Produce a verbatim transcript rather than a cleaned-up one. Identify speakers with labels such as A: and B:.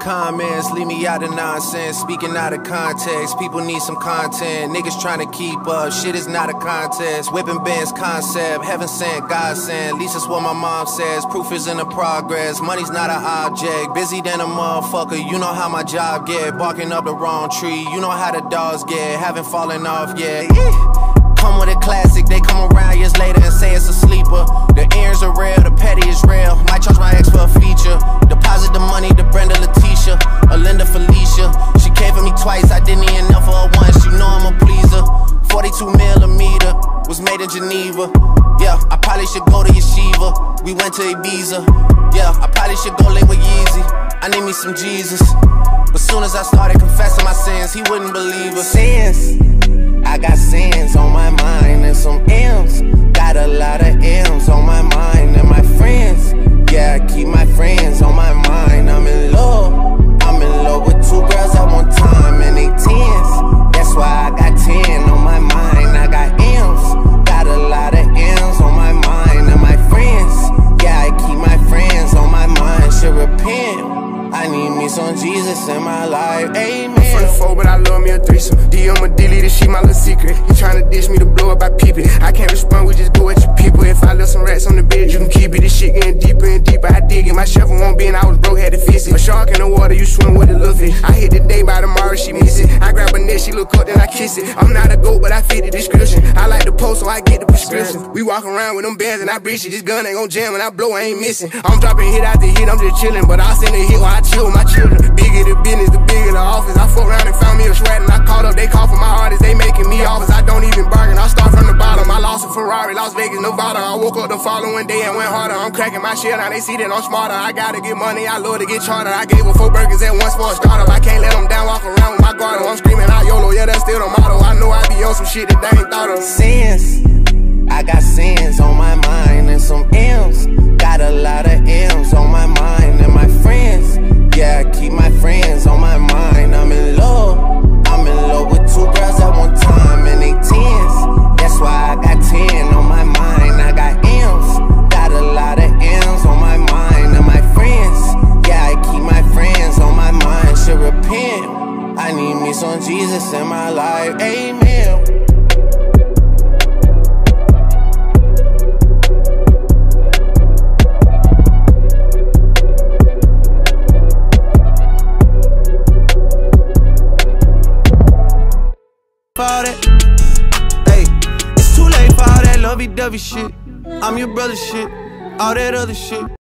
A: comments, leave me out of nonsense. Speaking out of context, people need some content. Niggas trying to keep up, shit is not a contest. Whipping bands concept, heaven sent, God sent. At least that's what my mom says, proof is in the progress. Money's not an object, busy than a motherfucker. You know how my job get, barking up the wrong tree. You know how the dogs get, haven't fallen off yet. Come with a classic, they come around years later and say it's a sleeper. The earrings are real, the petty is real. Might charge my ex for a feature. Deposit the money to Brenda Letitia, or Linda Felicia. She came for me twice, I didn't even know for her once. You know I'm a pleaser. forty-two millimeter, was made in Geneva. Yeah, I probably should go to Yeshiva. We went to Ibiza. Yeah, I probably should go link with Yeezy. I need me some Jesus. But soon as I started confessing my sins, he wouldn't believe us. Sins, I got sins on my mind and some M's. Got a lot of M's on my mind and my friends. Yeah, I keep my friends on my mind. I'm in love, I'm in love with two girls at one time and they tens. That's why I got ten on my mind. I got M's, got a lot of M's on my mind and my friends. Yeah, I keep my friends on my mind. Should repent. I need me some Jesus in my life, amen.
B: I'm from the four, but I love me a threesome. D M a delete this shit, my little secret. You tryna dish me to blow up, I peep it. I can't respond, we just go at your people. If I left some rats on the bed, you can keep it. This shit getting deeper and deeper, I dig it. My shovel won't be and I was broke, had to fix it. A shark in the water, you swim with a little fish. I hit the day, by tomorrow she miss it. I grab her neck, she look up, then I kiss it. I'm not a goat, but I fit the description. I like the post, so I get the prescription. We walk around with them bands and I breach it. This gun ain't gon' jam, when I blow, I ain't missing. I'm dropping hit after hit, I'm just chillin'. But I'll send a hit while I chill with my children. Bigger the business, the bigger the office. I fuck around and found me a sweat and I called up, they call for my artists, they making me offers. I don't even bargain, I start from the bottom. I lost a Ferrari, Las Vegas, Nevada. I woke up the following day and went harder. I'm cracking my shit, now they see that I'm smarter. I gotta get money, I love to get charter. I gave her four burgers at once for a startup. I can't let them down, walk around with my guard. I'm screaming out YOLO, yeah, that's still the motto. I know I be on some shit that they ain't thought of.
A: Sins, I got sins on my mind and some M's. Got a lot of M's on my mind and my friends. Yeah, I keep my friends on my mind. I'm in love, I'm in love with two girls at one time and they tens. That's why I got ten on my mind. I got M's, got a lot of M's on my mind and my friends. Yeah, I keep my friends on my mind. Should repent. I need me some Jesus in my life, amen. All that, hey, it's too late for all that lovey-dovey shit. I'm your brother shit, all that other shit.